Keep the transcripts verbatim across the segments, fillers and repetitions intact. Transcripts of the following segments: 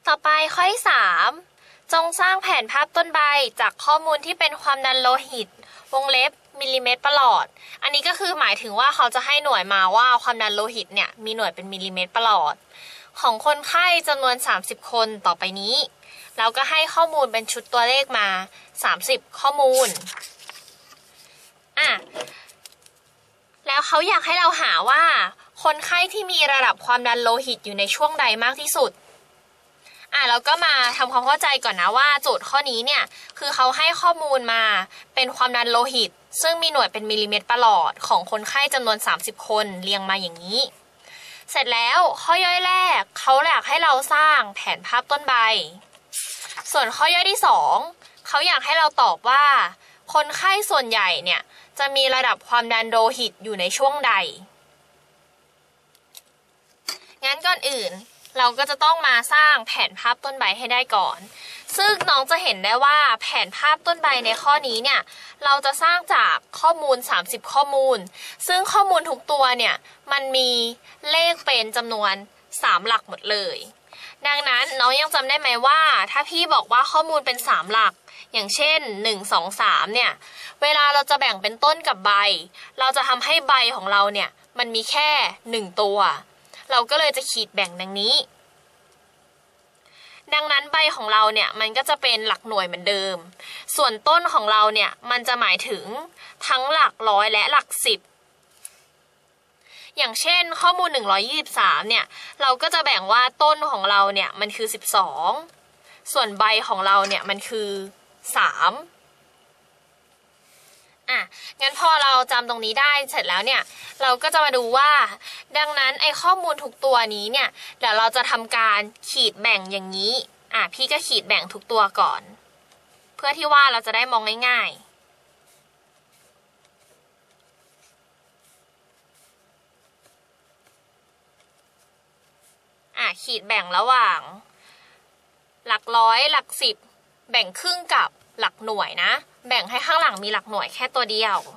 ต่อไปข้อที่สามจงสร้างแผนภาพต้นใบจากข้อมูลที่เป็นความดันโลหิตวงเล็บมิลลิเมตรประหลอดอันนี้ก็คือหมายถึงว่าเขาจะให้หน่วยมาว่าความดันโลหิตเนี่ยมีหน่วยเป็นมิลลิเมตรประหลอดของคนไข้จำนวนสามสิบคนต่อไปนี้แล้วก็ให้ข้อมูลเป็นชุดตัวเลขมาสามสิบข้อมูลอ่ะแล้วเขาอยากให้เราหาว่าคนไข้ที่มีระดับความดันโลหิตอยู่ในช่วงใดมากที่สุดอ่ะเราก็มาทำความเข้าใจก่อนนะว่าโจทย์ข้อนี้เนี่ยคือเขาให้ข้อมูลมาเป็นความดันโลหิตซึ่งมีหน่วยเป็นมิลลิเมตรประหลอดของคนไข้จำนวนสามสิบคนเรียงมาอย่างนี้เสร็จแล้วข้อย่อยแรกเขาอยากให้เราสร้างแผนภาพต้นใบส่วนข้อย่อยที่สองเขาอยากให้เราตอบว่าคนไข้ส่วนใหญ่เนี่ยจะมีระดับความดันโลหิตอยู่ในช่วงใดงั้นก่อนอื่นเราก็จะต้องมาสร้างแผนภาพต้นใบให้ได้ก่อนซึ่งน้องจะเห็นได้ว่าแผนภาพต้นใบในข้อนี้เนี่ยเราจะสร้างจากข้อมูลสามสิบข้อมูลซึ่งข้อมูลทุกตัวเนี่ยมันมีเลขเป็นจำนวนสามหลักหมดเลยดังนั้นน้องยังจำได้ไหมว่าถ้าพี่บอกว่าข้อมูลเป็นสามหลักอย่างเช่นหนึ่ง สอง สามเนี่ยเวลาเราจะแบ่งเป็นต้นกับใบเราจะทำให้ใบของเราเนี่ยมันมีแค่หนึ่งตัวเราก็เลยจะขีดแบ่งดังนี้ดังนั้นใบของเราเนี่ยมันก็จะเป็นหลักหน่วยเหมือนเดิมส่วนต้นของเราเนี่ยมันจะหมายถึงทั้งหลักร้อยและหลักสิบอย่างเช่นข้อมูลหนึ่งร้อยยี่สิบสามเนี่ยเราก็จะแบ่งว่าต้นของเราเนี่ยมันคือสิบสองส่วนใบของเราเนี่ยมันคือสามอ่ะงั้นพอเราจำตรงนี้ได้เสร็จแล้วเนี่ยเราก็จะมาดูว่าดังนั้นไอ้ข้อมูลทุกตัวนี้เนี่ยเดี๋ยวเราจะทำการขีดแบ่งอย่างนี้อ่ะพี่ก็ขีดแบ่งทุกตัวก่อนเพื่อที่ว่าเราจะได้มองง่ายๆอ่ะขีดแบ่งระหว่างหลักร้อยหลักสิบแบ่งครึ่งกับหลักหน่วยนะแบ่งให้ข้างหลังมีหลักหน่วยแค่ตัวเดียว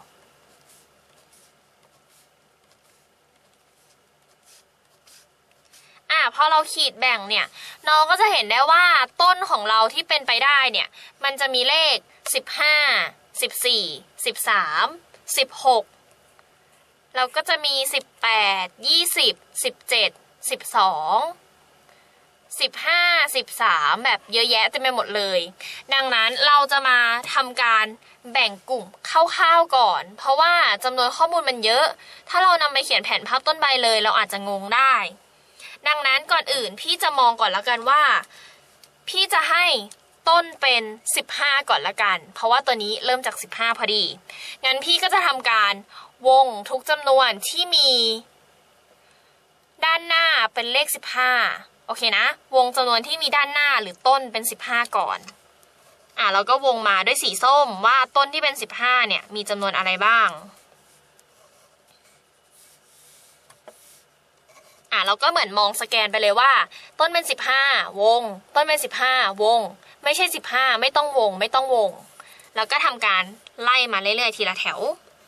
อ่ะพอเราขีดแบ่งเนี่ยน้องก็จะเห็นได้ว่าต้นของเราที่เป็นไปได้เนี่ยมันจะมีเลขสิบห้า สิบสี่ สิบสาม สิบหกเราก็จะมีสิบแปด ยี่สิบ สิบเจ็ด สิบสองสิบห้า สิบสามแบบเยอะแยะเต็มไปหมดเลยดังนั้นเราจะมาทำการแบ่งกลุ่มคร่าวๆก่อนเพราะว่าจำนวนข้อมูลมันเยอะถ้าเรานำไปเขียนแผนภาพต้นใบเลยเราอาจจะงงได้ดังนั้นก่อนอื่นพี่จะมองก่อนละกันว่าพี่จะให้ต้นเป็นสิบห้าก่อนละกันเพราะว่าตัวนี้เริ่มจากสิบห้าพอดีงั้นพี่ก็จะทำการวงทุกจำนวนที่มีด้านหน้าเป็นเลขสิบห้าโอเคนะวงจำนวนที่มีด้านหน้าหรือต้นเป็นสิบห้าก่อนอ่ะเราก็วงมาด้วยสีส้มว่าต้นที่เป็นสิบห้าเนี่ยมีจำนวนอะไรบ้างอ่ะเราก็เหมือนมองสแกนไปเลยว่าต้นเป็นสิบห้าวงต้นเป็นสิบห้าวงไม่ใช่สิบห้าไม่ต้องวงไม่ต้องวงแล้วก็ทำการไล่มาเรื่อยๆทีละแถว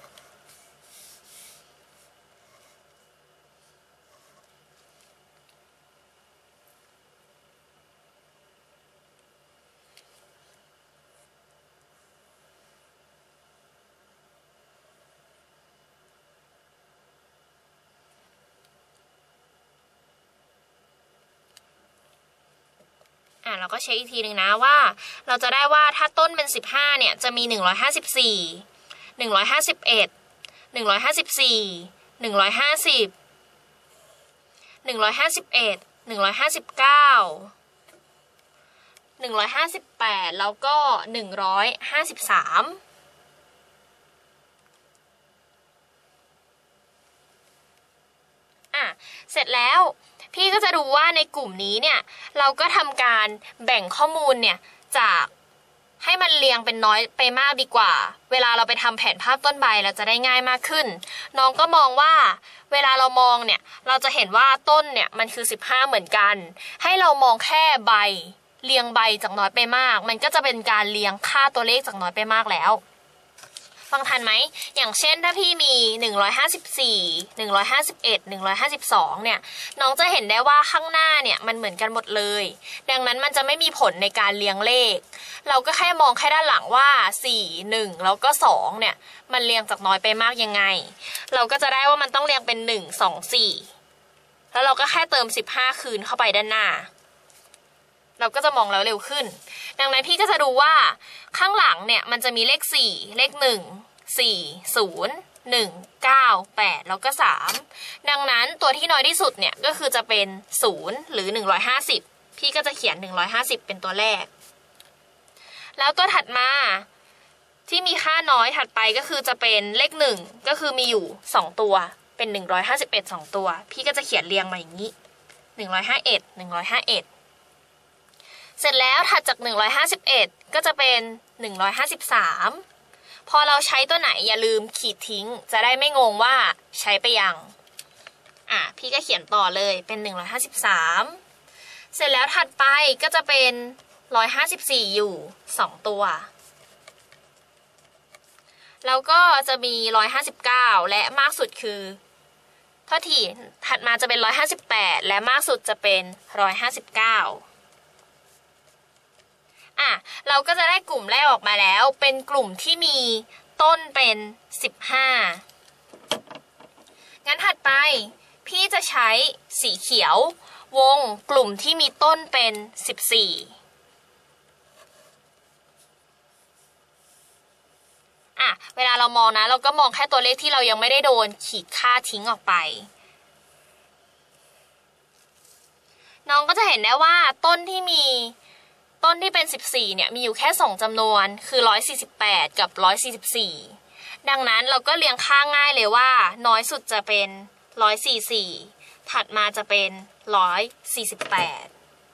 อ่ะเราก็เช็คอีกทีหนึ่งนะว่าเราจะได้ว่าถ้าต้นเป็นสิบห้าเนี่ยจะมีหนึ่งร้อยห้าสิบสี่ หนึ่งร้อยห้าสิบเอ็ด หนึ่งร้อยห้าสิบสี่ หนึ่งร้อยห้าสิบ หนึ่งร้อยห้าสิบเอ็ด หนึ่งร้อยห้าสิบเก้า หนึ่งร้อยห้าสิบแปดแล้วก็หนึ่งร้อยห้าสิบสามอ่ะเสร็จแล้วพี่ก็จะดูว่าในกลุ่มนี้เนี่ยเราก็ทำการแบ่งข้อมูลเนี่ยจากให้มันเรียงเป็นน้อยไปมากดีกว่าเวลาเราไปทำแผนภาพต้นใบเราจะได้ง่ายมากขึ้นน้องก็มองว่าเวลาเรามองเนี่ยเราจะเห็นว่าต้นเนี่ยมันคือสิบห้าเหมือนกันให้เรามองแค่ใบเรียงใบจากน้อยไปมากมันก็จะเป็นการเรียงค่าตัวเลขจากน้อยไปมากแล้วฟังทันไหมอย่างเช่นถ้าพี่มีหนึ่งร้อยห้าสิบสี่ หนึ่งร้อยห้าสิบเอ็ด หนึ่งร้อยห้าสิบสองเนี่ยน้องจะเห็นได้ว่าข้างหน้าเนี่ยมันเหมือนกันหมดเลยดังนั้นมันจะไม่มีผลในการเรียงเลขเราก็แค่มองแค่ด้านหลังว่าสี่ หนึ่งแล้วก็สองเนี่ยมันเรียงจากน้อยไปมากยังไงเราก็จะได้ว่ามันต้องเรียงเป็นหนึ่ง สอง สี่แล้วเราก็แค่เติมสิบห้าคืนเข้าไปด้านหน้าเราก็จะมองแล้วเร็วขึ้นดังนั้นพี่ก็จะดูว่าข้างหลังเนี่ยมันจะมีเลขสี่เลขหนึ่ง สี่ ศูนย์ หนึ่ง เก้า แปดแล้วก็สามดังนั้นตัวที่น้อยที่สุดเนี่ยก็คือจะเป็นศูนย์หรือหนึ่งร้อยห้าสิบพี่ก็จะเขียนหนึ่งร้อยห้าสิบเป็นตัวแรกแล้วตัวถัดมาที่มีค่าน้อยถัดไปก็คือจะเป็นเลขหนึ่งก็คือมีอยู่สองตัวเป็นหนึ่งร้อยห้าสิบเอ็ด สองตัวพี่ก็จะเขียนเรียงมาอย่างนี้หนึ่งร้อยห้าสิบเอ็ด หนึ่งร้อยห้าสิบเอ็ดเสร็จแล้วถัดจากหนึ่งร้อยห้าสิบเอ็ดก็จะเป็นหนึ่งร้อยห้าสิบสามพอเราใช้ตัวไหนอย่าลืมขีดทิ้งจะได้ไม่งงว่าใช้ไปยังอ่ะพี่ก็เขียนต่อเลยเป็นหนึ่งร้อยห้าสิบสามเสร็จแล้วถัดไปก็จะเป็นหนึ่งร้อยห้าสิบสี่อยู่สองตัวแล้วก็จะมีหนึ่งร้อยห้าสิบเก้าและมากสุดคือเท่าที่ถัดมาจะเป็นหนึ่งร้อยห้าสิบแปดและมากสุดจะเป็นหนึ่งร้อยห้าสิบเก้าอ่ะเราก็จะได้กลุ่มแรกออกมาแล้วเป็นกลุ่มที่มีต้นเป็นสิบห้างั้นถัดไปพี่จะใช้สีเขียววงกลุ่มที่มีต้นเป็นสิบสี่อ่ะเวลาเรามองนะเราก็มองแค่ตัวเลขที่เรายังไม่ได้โดนขีดค่าทิ้งออกไปน้องก็จะเห็นได้ว่าต้นที่มีต้นที่เป็นสิบสี่เนี่ยมีอยู่แค่สองจำนวนคือหนึ่งร้อยสี่สิบแปดกับหนึ่งร้อยสี่สิบสี่ดังนั้นเราก็เรียงค่าง่ายเลยว่าน้อยสุดจะเป็นหนึ่งร้อยสี่สิบสี่ถัดมาจะเป็นหนึ่งร้อยสี่สิบแปด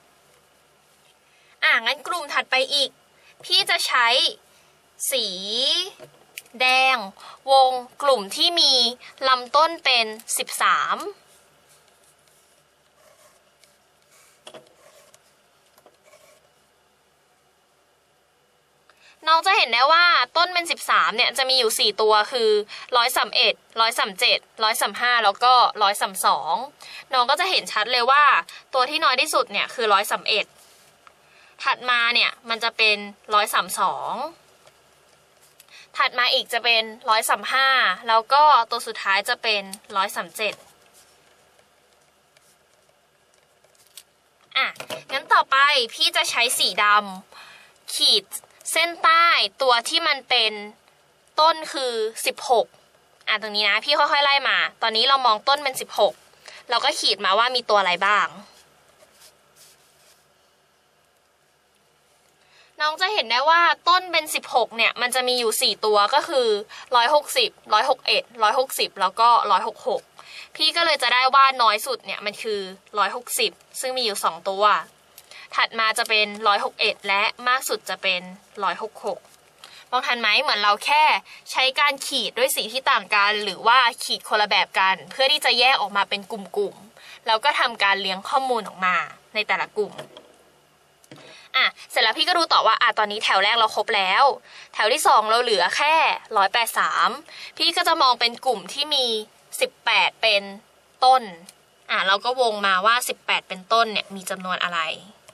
อ่ะงั้นกลุ่มถัดไปอีกพี่จะใช้สีแดงวงกลุ่มที่มีลำต้นเป็นสิบสามน้องจะเห็นได้ว่าต้นเป็นสิบสามเนี่ยจะมีอยู่สี่ตัวคือหนึ่งร้อยสามสิบเอ็ด หนึ่งร้อยสามสิบเจ็ด หนึ่งร้อยสามสิบห้าแล้วก็หนึ่งร้อยสามสิบสองน้องก็จะเห็นชัดเลยว่าตัวที่น้อยที่สุดเนี่ยคือหนึ่งร้อยสามสิบเอ็ดถัดมาเนี่ยมันจะเป็นหนึ่งร้อยสามสิบสองถัดมาอีกจะเป็นหนึ่งร้อยสามสิบห้าแล้วก็ตัวสุดท้ายจะเป็นหนึ่งร้อยสามสิบเจ็ดอ่ะงั้นต่อไปพี่จะใช้สีดำขีดเส้นใต้ตัวที่มันเป็นต้นคือสิบหกอ่ะตรงนี้นะพี่ค่อยๆไล่มาตอนนี้เรามองต้นเป็นสิบหกเราก็ขีดมาว่ามีตัวอะไรบ้างน้องจะเห็นได้ว่าต้นเป็นสิบหกเนี่ยมันจะมีอยู่สี่ตัวก็คือหนึ่งร้อยหกสิบ หนึ่งร้อยหกสิบเอ็ด หนึ่งร้อยหกสิบแล้วก็หนึ่งร้อยหกสิบหกพี่ก็เลยจะได้ว่าน้อยสุดเนี่ยมันคือหนึ่งร้อยหกสิบซึ่งมีอยู่สองตัวถัดมาจะเป็นหนึ่งร้อยหกสิบเอ็ดและมากสุดจะเป็นหนึ่งร้อยหกสิบหกมองทันไหมเหมือนเราแค่ใช้การขีดด้วยสีที่ต่างกันหรือว่าขีดคนละแบบกันเพื่อที่จะแยกออกมาเป็นกลุ่มๆแล้วก็ทำการเลี้ยงข้อมูลออกมาในแต่ละกลุ่มอ่ะเสร็จแล้วพี่ก็ดูต่อว่าอ่ะตอนนี้แถวแรกเราครบแล้วแถวที่สองเราเหลือแค่หนึ่งร้อยแปดสิบสามพี่ก็จะมองเป็นกลุ่มที่มีสิบแปดเป็นต้นอ่ะเราก็วงมาว่าสิบแปดเป็นต้นเนี่ยมีจำนวนอะไร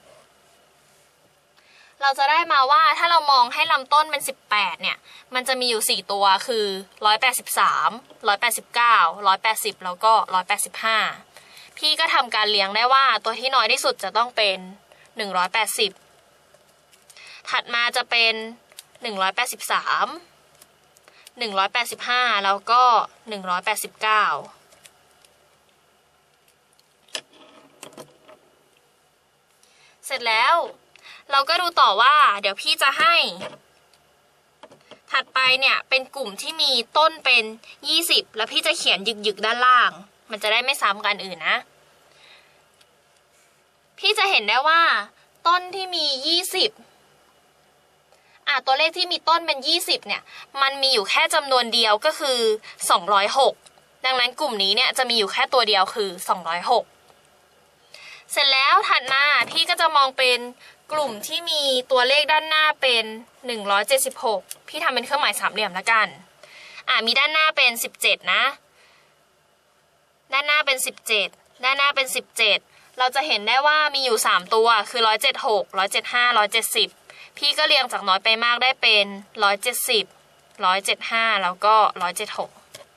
เราจะได้มาว่าถ้าเรามองให้ลำต้นเป็นสิบแปดเนี่ยมันจะมีอยู่สี่ตัวคือหนึ่งร้อยแปดสิบสาม หนึ่งร้อยแปดสิบเก้า หนึ่งร้อยแปดสิบแล้วก็หนึ่งร้อยแปดสิบห้าพี่ก็ทำการเลี้ยงได้ว่าตัวที่น้อยที่สุดจะต้องเป็นหนึ่งร้อยแปดสิบถัดมาจะเป็นหนึ่งร้อยแปดสิบสาม หนึ่งร้อยแปดสิบห้าแล้วก็หนึ่งร้อยแปดสิบเก้าเสร็จแล้วเราก็ดูต่อว่าเดี๋ยวพี่จะให้ถัดไปเนี่ยเป็นกลุ่มที่มีต้นเป็นยี่สิบแล้วพี่จะเขียนหยึกๆด้านล่างมันจะได้ไม่ซ้ำกันอื่นนะพี่จะเห็นได้ว่าต้นที่มียี่สิบอ่ะตัวเลขที่มีต้นเป็นยี่สิบเนี่ยมันมีอยู่แค่จำนวนเดียวก็คือสองร้อยหกดังนั้นกลุ่มนี้เนี่ยจะมีอยู่แค่ตัวเดียวคือสองร้อยหกเสร็จแล้วถัดมาพี่ก็จะมองเป็นกลุ่มที่มีตัวเลขด้านหน้าเป็นหนึ่งร้อยเจ็ดสิบหกพี่ทำเป็นเครื่องหมายสามเหลี่ยมแล้วกันอ่ามีด้านหน้าเป็นสิบเจ็ดนะด้านหน้าเป็นสิบเจ็ดด้านหน้าเป็นสิบเจ็ดเราจะเห็นได้ว่ามีอยู่สามตัวคือหนึ่งร้อยเจ็ดสิบหก หนึ่งร้อยเจ็ดสิบห้า หนึ่งร้อยเจ็ดสิบพี่ก็เรียงจากน้อยไปมากได้เป็นหนึ่งร้อยเจ็ดสิบ หนึ่งร้อยเจ็ดสิบห้าแล้วก็หนึ่งร้อยเจ็ดสิบหก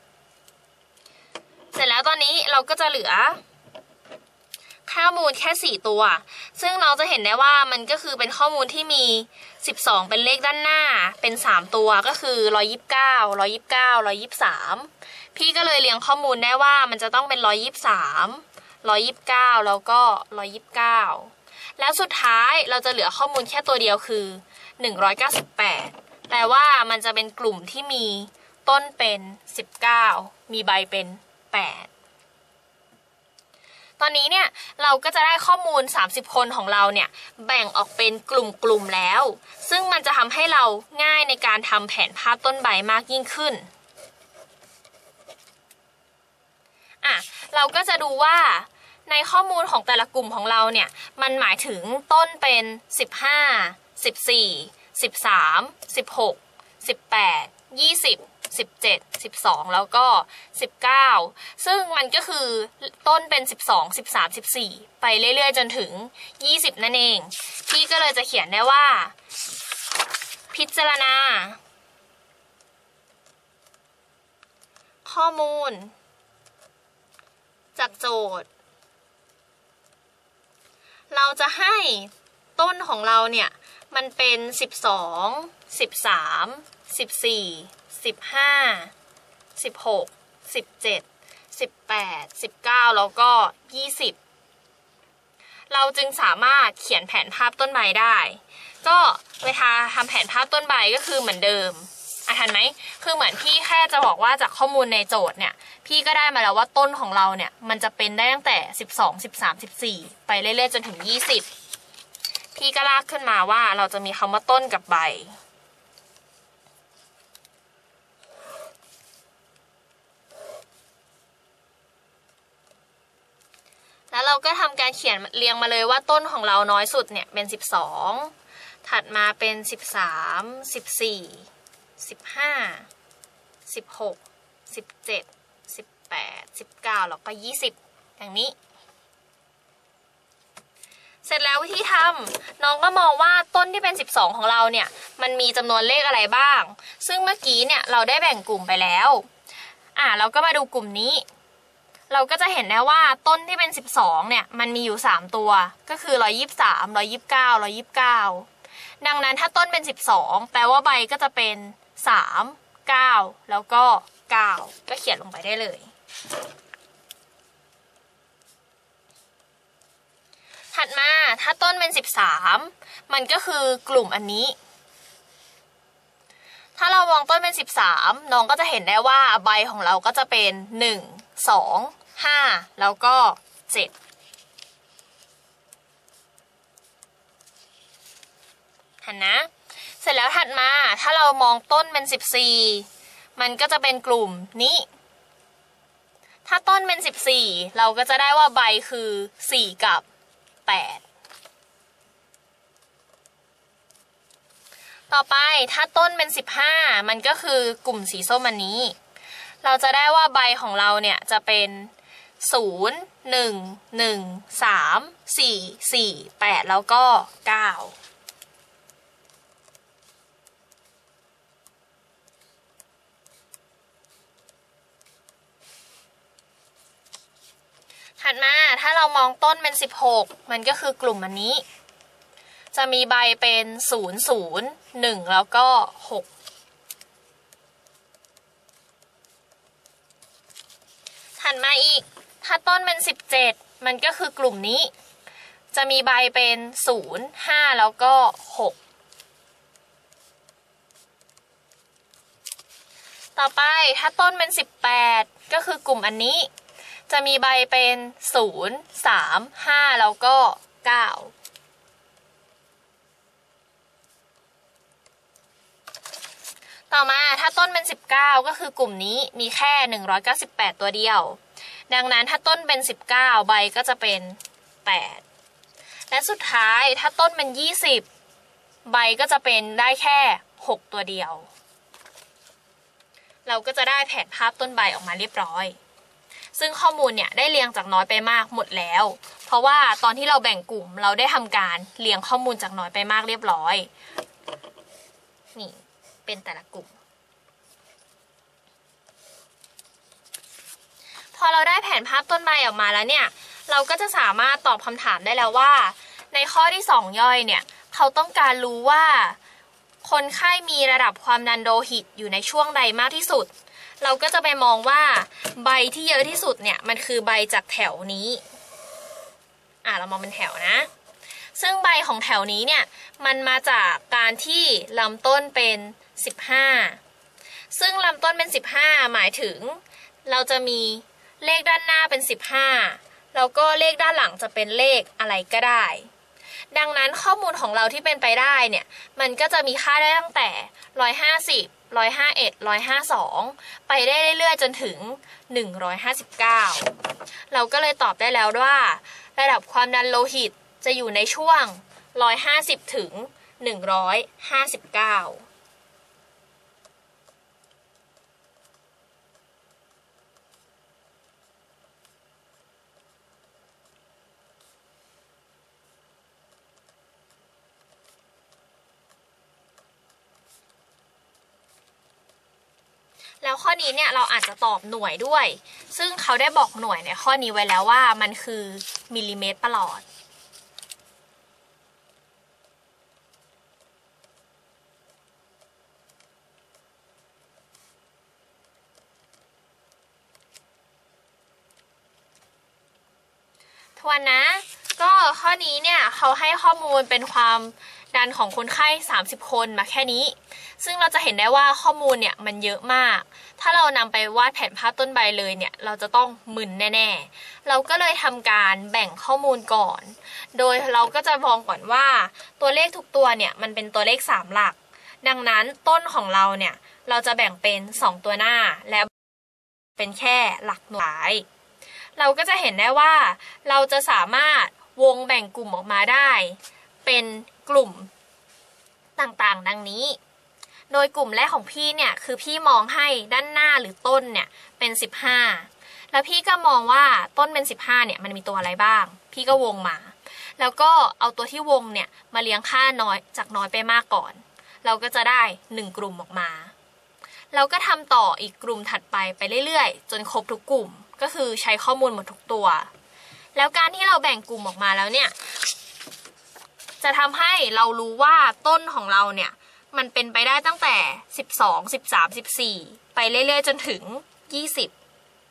เสร็จแล้วตอนนี้เราก็จะเหลือข้อมูลแค่สี่ตัวซึ่งเราจะเห็นได้ว่ามันก็คือเป็นข้อมูลที่มีสิบสองเป็นเลขด้านหน้าเป็นสามตัวก็คือหนึ่งร้อยยี่สิบเก้า หนึ่งร้อยยี่สิบเก้า หนึ่งร้อยยี่สิบสามพี่ก็เลยเรียงข้อมูลได้ว่ามันจะต้องเป็นหนึ่งร้อยยี่สิบสาม หนึ่งร้อยยี่สิบเก้าแล้วก็หนึ่งร้อยยี่สิบเก้าแล้วสุดท้ายเราจะเหลือข้อมูลแค่ตัวเดียวคือหนึ่งร้อยเก้าสิบแปดแปลว่ามันจะเป็นกลุ่มที่มีต้นเป็นสิบเก้ามีใบเป็นแปดตอนนี้เนี่ยเราก็จะได้ข้อมูลสามสิบคนของเราเนี่ยแบ่งออกเป็นกลุ่มๆแล้วซึ่งมันจะทำให้เราง่ายในการทำแผนภาพต้นใบมากยิ่งขึ้นอ่ะเราก็จะดูว่าในข้อมูลของแต่ละกลุ่มของเราเนี่ยมันหมายถึงต้นเป็นสิบห้า สิบสี่ สิบสาม สิบหก สิบแปด ยี่สิบ สิบเจ็ด สิบสองแล้วก็สิบเก้าซึ่งมันก็คือต้นเป็นสิบสอง สิบสาม สิบสี่ไปเรื่อยๆจนถึงยี่สิบนั่นเองพี่ก็เลยจะเขียนได้ว่าพิจารณาข้อมูลจากโจทย์เราจะให้ต้นของเราเนี่ยมันเป็นสิบสอง สิบสาม สิบสี่ สิบห้า สิบหก สิบเจ็ด สิบแปด สิบเก้าแล้วก็ยี่สิบเราจึงสามารถเขียนแผนภาพต้นใบได้ก็เวลาทำแผนภาพต้นใบก็คือเหมือนเดิมอ่ะทันไหมคือเหมือนพี่แค่จะบอกว่าจากข้อมูลในโจทย์เนี่ยพี่ก็ได้มาแล้วว่าต้นของเราเนี่ยมันจะเป็นได้ตั้งแต่สิบสอง สิบสาม สิบสี่ไปเรื่อยๆจนถึงยี่สิบพี่ก็ลากขึ้นมาว่าเราจะมีคำว่าต้นกับใบแล้วเราก็ทำการเขียนเรียงมาเลยว่าต้นของเราน้อยสุดเนี่ยเป็นสิบสองถัดมาเป็นสิบสาม สิบสี่ สิบห้า สิบหก สิบเจ็ด สิบแปด สิบเก้าแล้วก็ยี่สิบอย่างนี้เสร็จแล้ววิธีทำน้องก็มองว่าต้นที่เป็นสิบสองของเราเนี่ยมันมีจำนวนเลขอะไรบ้างซึ่งเมื่อกี้เนี่ยเราได้แบ่งกลุ่มไปแล้วอ่ะเราก็มาดูกลุ่มนี้เราก็จะเห็นได้ว่าต้นที่เป็นสิบสองเนี่ยมันมีอยู่สามตัวก็คือหนึ่งร้อยยี่สิบสาม หนึ่งร้อยยี่สิบเก้า หนึ่งร้อยยี่สิบเก้าดังนั้นถ้าต้นเป็นสิบสองแปลว่าใบก็จะเป็นสาม เก้าแล้วก็เก้าก็เขียนลงไปได้เลยถัดมาถ้าต้นเป็นสิบสามมันก็คือกลุ่มอันนี้ถ้าเรามองต้นเป็นสิบสามน้องก็จะเห็นได้ว่าใบของเราก็จะเป็นหนึ่ง สอง ห้าแล้วก็เจ็ดหันนะเสร็จแล้วถัดมาถ้าเรามองต้นเป็นสิบสี่มันก็จะเป็นกลุ่มนี้ถ้าต้นเป็นสิบสี่เราก็จะได้ว่าใบคือสี่กับแปดต่อไปถ้าต้นเป็นสิบห้ามันก็คือกลุ่มสีส้มอันนี้เราจะได้ว่าใบของเราเนี่ยจะเป็นศูนย์ หนึ่ง หนึ่ง สาม สี่ สี่ แปดแล้วก็เก้าถัดมาถ้าเรามองต้นเป็นสิบหกมันก็คือกลุ่มอันนี้จะมีใบเป็นศูนย์ ศูนย์ หนึ่งแล้วก็หกถัดมาอีกถ้าต้นเป็นสิบเจ็ดมันก็คือกลุ่มนี้จะมีใบเป็นศูนย์ ห้าแล้วก็หกต่อไปถ้าต้นเป็นสิบแปดก็คือกลุ่มอันนี้จะมีใบเป็นศูนย์ สาม ห้าแล้วก็เก้าต่อมาถ้าต้นเป็นสิบเก้าก็คือกลุ่มนี้มีแค่หนึ่งร้อยเก้าสิบแปดตัวเดียวดังนั้นถ้าต้นเป็นสิบเก้าใบก็จะเป็นแปดและสุดท้ายถ้าต้นเป็นยี่สิบใบก็จะเป็นได้แค่หกตัวเดียวเราก็จะได้แผนภาพต้นใบออกมาเรียบร้อยซึ่งข้อมูลเนี่ยได้เรียงจากน้อยไปมากหมดแล้วเพราะว่าตอนที่เราแบ่งกลุ่มเราได้ทำการเรียงข้อมูลจากน้อยไปมากเรียบร้อยนี่เป็นแต่ละกลุ่มพอเราได้แผนภาพต้นใบออกมาแล้วเนี่ยเราก็จะสามารถตอบคำถามได้แล้วว่าในข้อที่สองย่อยเนี่ยเขาต้องการรู้ว่าคนไข้มีระดับความดันโลหิตอยู่ในช่วงใดมากที่สุดเราก็จะไปมองว่าใบที่เยอะที่สุดเนี่ยมันคือใบจากแถวนี้อ่ะเรามองเป็นแถวนะซึ่งใบของแถวนี้เนี่ยมันมาจากการที่ลำต้นเป็นสิบห้าซึ่งลำต้นเป็นสิบห้าหมายถึงเราจะมีเลขด้านหน้าเป็นสิบห้าแล้วก็เลขด้านหลังจะเป็นเลขอะไรก็ได้ดังนั้นข้อมูลของเราที่เป็นไปได้เนี่ยมันก็จะมีค่าได้ตั้งแต่หนึ่งร้อยห้าสิบ หนึ่งร้อยห้าสิบเอ็ด หนึ่งร้อยห้าสิบสองไปได้เรื่อยๆจนถึงหนึ่งร้อยห้าสิบเก้าเราก็เลยตอบได้แล้วว่าระดับความดันโลหิตจะอยู่ในช่วงหนึ่งร้อยห้าสิบถึงหนึ่งร้อยห้าสิบเก้าแล้วข้อนี้เนี่ยเราอาจจะตอบหน่วยด้วยซึ่งเขาได้บอกหน่วยในข้อนี้ไว้แล้วว่ามันคือมิลลิเมตรประหลอดทวนนะก็ข้อนี้เนี่ยเขาให้ข้อมูลเป็นความดันของคนไข้สามสิบคนมาแค่นี้ซึ่งเราจะเห็นได้ว่าข้อมูลเนี่ยมันเยอะมากถ้าเรานำไปวาดแผนภาพต้นใบเลยเนี่ยเราจะต้องมึนแน่ๆเราก็เลยทำการแบ่งข้อมูลก่อนโดยเราก็จะมองก่อนว่าตัวเลขทุกตัวเนี่ยมันเป็นตัวเลขสามหลักดังนั้นต้นของเราเนี่ยเราจะแบ่งเป็นสองตัวหน้าและเป็นแค่หลักหน่วยเราก็จะเห็นได้ว่าเราจะสามารถวงแบ่งกลุ่มออกมาได้เป็นกลุ่มต่างๆดังนี้โดยกลุ่มแรกของพี่เนี่ยคือพี่มองให้ด้านหน้าหรือต้นเนี่ยเป็นสิบห้าแล้วพี่ก็มองว่าต้นเป็นสิบห้าเนี่ยมันมีตัวอะไรบ้างพี่ก็วงมาแล้วก็เอาตัวที่วงเนี่ยมาเลี้ยงค่าน้อยจากน้อยไปมากก่อนเราก็จะได้หนึ่งกลุ่มออกมาเราก็ทำต่ออีกกลุ่มถัดไปไปเรื่อยๆจนครบทุกกลุ่มก็คือใช้ข้อมูลหมดทุกตัวแล้วการที่เราแบ่งกลุ่มออกมาแล้วเนี่ยจะทำให้เรารู้ว่าต้นของเราเนี่ยมันเป็นไปได้ตั้งแต่สิบสอง สิบสาม สิบสี่ไปเรื่อยๆจนถึงยี่สิบ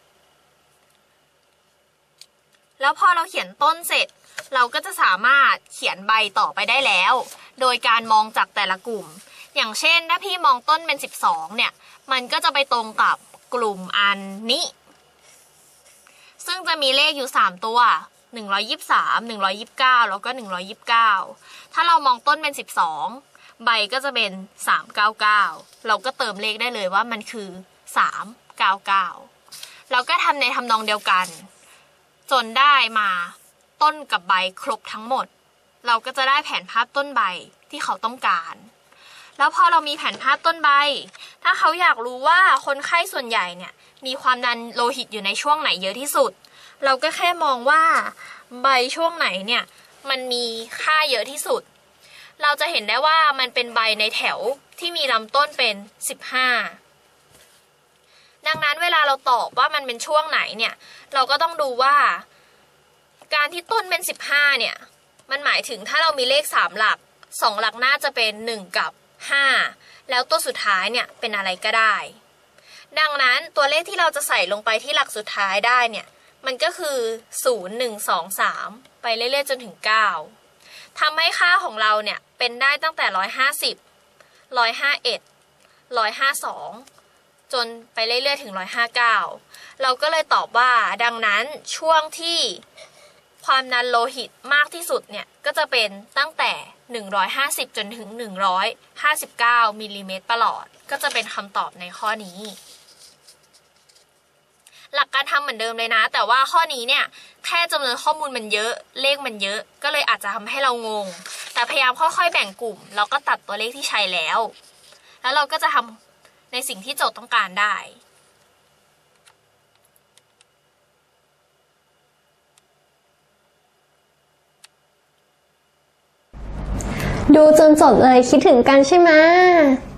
แล้วพอเราเขียนต้นเสร็จเราก็จะสามารถเขียนใบต่อไปได้แล้วโดยการมองจากแต่ละกลุ่มอย่างเช่นถ้าพี่มองต้นเป็นสิบสองเนี่ยมันก็จะไปตรงกับกลุ่มอันนี้ซึ่งจะมีเลขอยู่สามตัวหนึ่งร้อยยี่สิบสาม หนึ่งร้อยยี่สิบเก้าแล้วก็หนึ่งร้อยยี่สิบเก้าถ้าเรามองต้นเป็นสิบสองใบก็จะเป็นสามร้อยเก้าสิบเก้าเราก็เติมเลขได้เลยว่ามันคือสามร้อยเก้าสิบเก้าเราก็ทำในทำนองเดียวกันจนได้มาต้นกับใบครบทั้งหมดเราก็จะได้แผนภาพต้นใบที่เขาต้องการแล้วพอเรามีแผนภาพต้นใบถ้าเขาอยากรู้ว่าคนไข้ส่วนใหญ่เนี่ยมีความดันโลหิตอยู่ในช่วงไหนเยอะที่สุดเราก็แค่มองว่าใบช่วงไหนเนี่ยมันมีค่าเยอะที่สุดเราจะเห็นได้ว่ามันเป็นใบในแถวที่มีลำต้นเป็นสิบห้าดังนั้นเวลาเราตอบว่ามันเป็นช่วงไหนเนี่ยเราก็ต้องดูว่าการที่ต้นเป็นสิบห้าเนี่ยมันหมายถึงถ้าเรามีเลขสามหลักสองหลักหน้าจะเป็นหนึ่งกับห้าแล้วตัวสุดท้ายเนี่ยเป็นอะไรก็ได้ดังนั้นตัวเลขที่เราจะใส่ลงไปที่หลักสุดท้ายได้เนี่ยมันก็คือศูนย์ หนึ่ง สอง สามไปเรื่อยๆจนถึงเก้าทำให้ค่าของเราเนี่ยเป็นได้ตั้งแต่หนึ่งร้อยห้าสิบ หนึ่งร้อยห้าสิบเอ็ด หนึ่งร้อยห้าสิบสองจนไปเรื่อยๆถึงหนึ่งร้อยห้าสิบเก้าเราก็เลยตอบว่าดังนั้นช่วงที่ความดันโลหิตมากที่สุดเนี่ยก็จะเป็นตั้งแต่หนึ่งร้อยห้าสิบจนถึงหนึ่งร้อยห้าสิบเก้ามิลลิเมตรประหลอดก็จะเป็นคำตอบในข้อนี้หลักการทำเหมือนเดิมเลยนะแต่ว่าข้อนี้เนี่ยแค่จำนวนข้อมูลมันเยอะเลขมันเยอะก็เลยอาจจะทำให้เรางงแต่พยายามค่อยๆแบ่งกลุ่มแล้วก็ตัดตัวเลขที่ใช้แล้วแล้วเราก็จะทำในสิ่งที่โจทย์ต้องการได้ดูจนจบเลยคิดถึงกันใช่ไหม